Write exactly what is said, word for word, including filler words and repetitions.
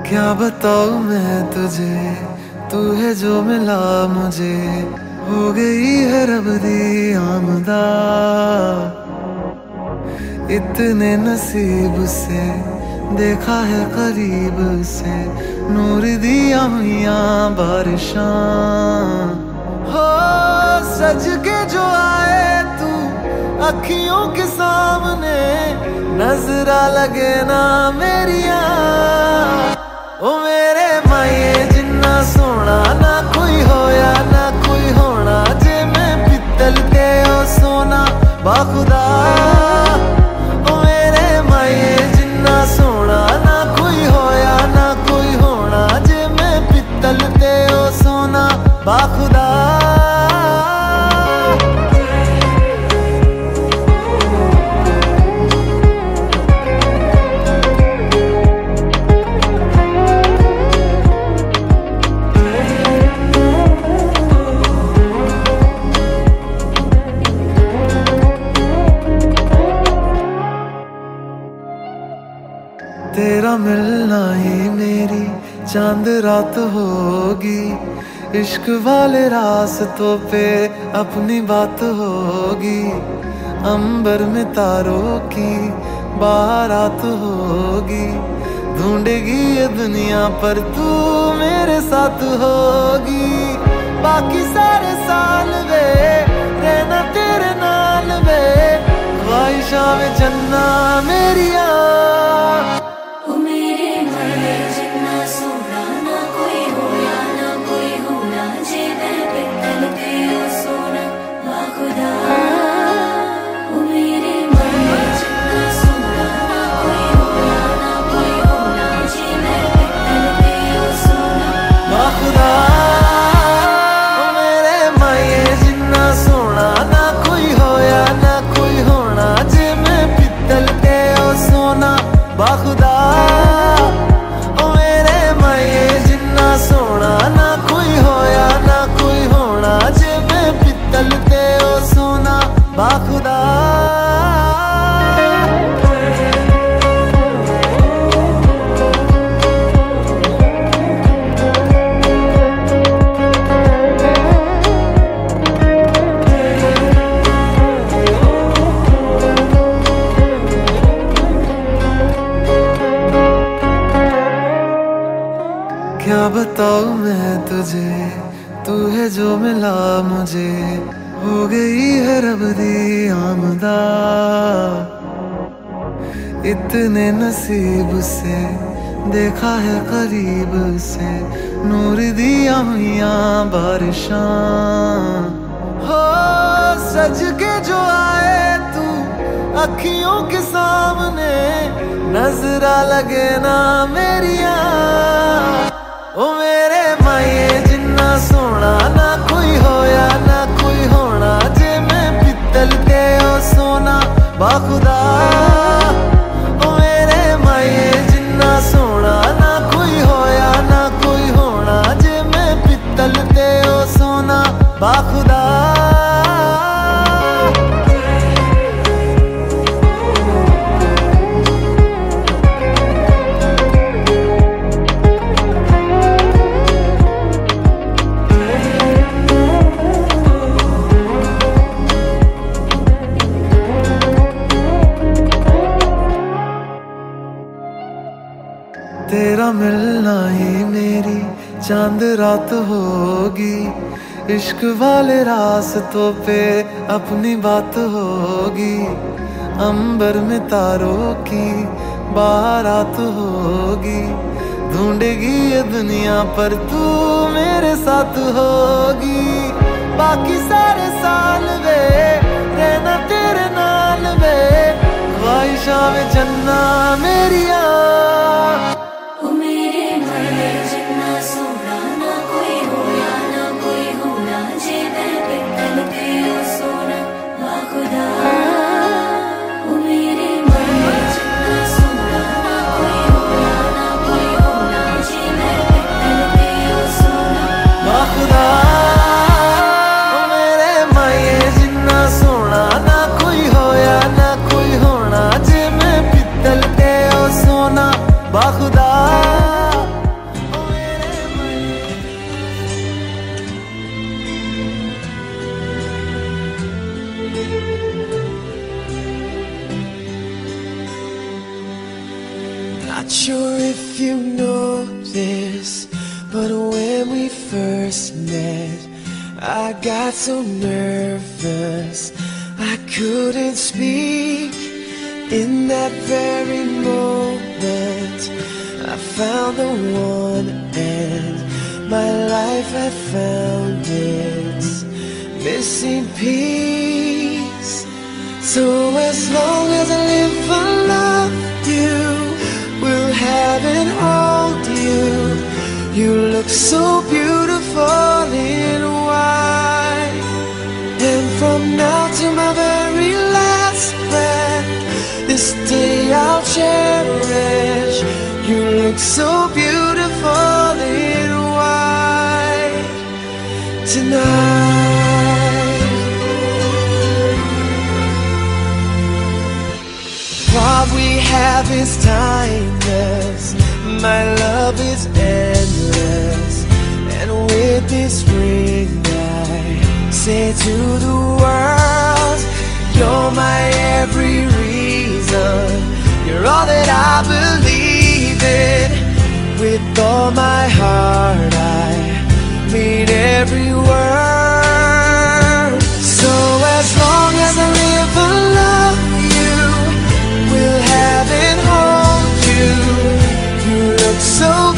क्या बताऊँ मैं तुझे, तू है जो मिला मुझे, हो गई है रब दी आमदा। इतने नसीब से देखा है करीब से, नूर दिया हुआ बारिशां। हो सज के जो आए तू अखियों के सामने, नजरा लगे ना मेरिया। ओ मेरे माये जिन्ना सोना ना कोई होया ना कोई होना, जे मैं पित्तल ते ओ सोना बाखुदा। ओ मेरे माये जिन्ना सोना ना कोई होया ना कोई होना, जे मैं पित्तल ते ओ सोना बाखुदा। तेरा मिलना ही मेरी चांद रात होगी, इश्क वाले रास्तों पे अपनी बात होगी। अंबर में तारों की बारात होगी, ढूंढेगी ये दुनिया पर तू मेरे साथ होगी। बाकी सारे साल वे रहना तेरे नाल वे, ख्वाहिशां में चन्ना मेरिया। बाखुदा ओ मेरे माये जिन्ना सोना ना कोई होया ना कोई होना, जे मैं पित्तल ते ओ सोना बाखुदा। क्या बताऊँ मैं तुझे, तू है जो मिला मुझे, हो गई है रब दी आमदा। इतने नसीब से देखा है करीब से, नूर दिया हुआ बारिशां। हो सज के जो आए तू अखियों के सामने, नजरा लगे ना मेरिया। ओ मेरे माये जिन्ना सोना ना कोई होया ना कोई होना, जे मैं पित्तल ते ओ सोना बाखुदा। ओ मेरे माये जिन्ना सोना ना कोई होया ना कोई होना, जे मैं पित्तल ते ओ सोना बाखुदा। तेरा मिलना ही मेरी चांद रात होगी, इश्क वाले रास्तों पे अपनी बात होगी। अंबर में तारों की बारात होगी, ढूंढेगी ये दुनिया पर तू मेरे साथ होगी। बाकी सारे साल वे रहना तेरे नाल वे, ख्वाहिशां में चन्ना मेरिया। बाखुदा if you know this, but when we first met, I got so nervous I couldn't speak. In that very moment I found the one, and my life had found its missing piece. So as long as I live, I love you, will have and hold you. You look so beautiful in white, and from now to my very last breath, this day I'll cherish. You look so beautiful in white tonight. What we have is timeless, my love is endless, and with this ring I say to the world, you're my every reason, you're all that I believe in. With all my heart I mean every word. So as long as I live, I love you, will have and hold you. You look so